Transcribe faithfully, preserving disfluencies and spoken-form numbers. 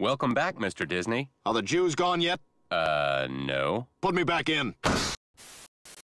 Welcome back, Mister Disney. Are the Jews gone yet? Uh, no. Put me back in.